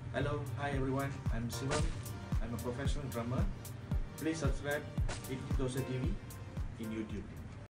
Hello, hi everyone, I'm Sivam. I'm a professional drummer. Please subscribe Idlythosai TV in YouTube.